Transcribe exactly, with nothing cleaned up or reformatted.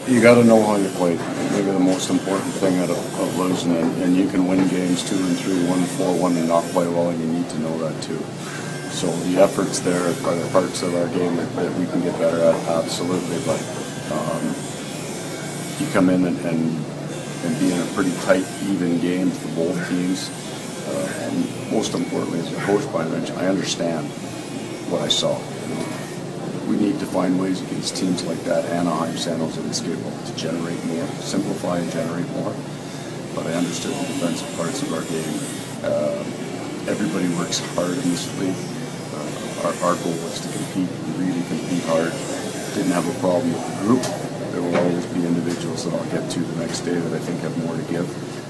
You got to know how you play. Maybe the most important thing out of, of losing, and, and you can win games two and three, one four, one and not play well, and you need to know that too. So the efforts there are the parts of our game that, that we can get better at, absolutely. But um, you come in and, and and be in a pretty tight, even game for both teams. Uh, and most importantly, as a coach by bench, I understand what I saw. We need to find ways against teams like that, Anaheim, San Jose, and Skateball, to generate more, simplify and generate more. But I understood the defensive parts of our game. Uh, everybody works hard in this league. Uh, our, our goal was to compete, really compete hard. Didn't have a problem with the group. There will always be individuals that I'll get to the next day that I think have more to give.